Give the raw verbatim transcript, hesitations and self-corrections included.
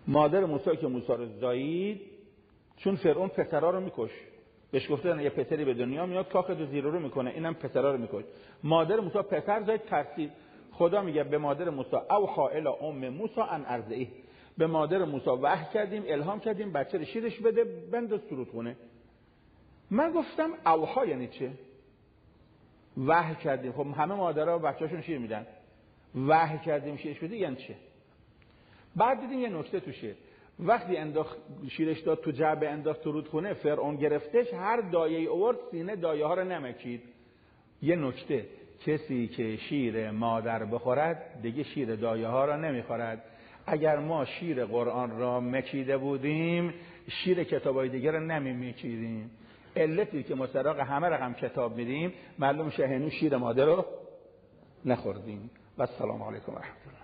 مادر موسی که موسی رو زایید، چون فرعون پسرا رو میکش، بهش گفتن یه پسری به دنیا میاد کاخت رو زیر رو میکنه، اینم پسرا رو میکش. مادر موسی پسر زاید ترسید. خدا میگه به مادر موسی اوحی الی ام موسی ان ارضعه، به مادر موسی وحی کردیم، الهام کردیم بچه رو شیرش بده بنداز تو رودخونه. من گفتم اوحی یعنی چه؟ وحی کردیم. خب همه مادرها بچه‌شون شیر میدن، وحی کردیم شیرش بده یعنی چه؟ بعد دیدیم یه نکته توشه. وقتی انداخت شیرش داد تو جعبه، انداخت تو رودخونه، فرعون گرفتش، هر دایه آورد سینه دایه ها رو نمکید. یه نکته، کسی که شیر مادر بخورد دیگه شیر دایه ها را نمیخورد. اگر ما شیر قرآن را مکیده بودیم، شیر کتابای دیگه را نمیمیکیدیم. علتی که ما سراغ همه رقم کتاب میدیم معلوم شه هنوز شیر مادر رو نخوردیم. و السلام علیکم و رحمت الله.